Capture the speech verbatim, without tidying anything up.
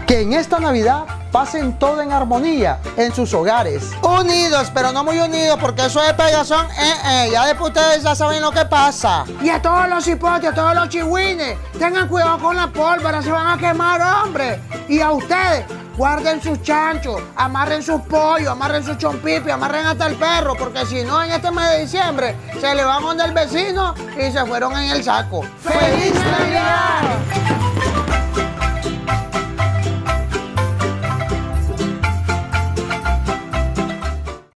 Que en esta Navidad pasen todo en armonía en sus hogares. Unidos, pero no muy unidos, porque eso de pegazón, eh, eh, ya después ustedes ya saben lo que pasa. Y a todos los hipotes, a todos los chihuines, tengan cuidado con la pólvora, se van a quemar, hombre. Y a ustedes, guarden sus chanchos, amarren sus pollos, amarren sus chompipi, amarren hasta el perro, porque si no, en este mes de diciembre, se le van donde el vecino y se fueron en el saco. ¡Feliz Navidad!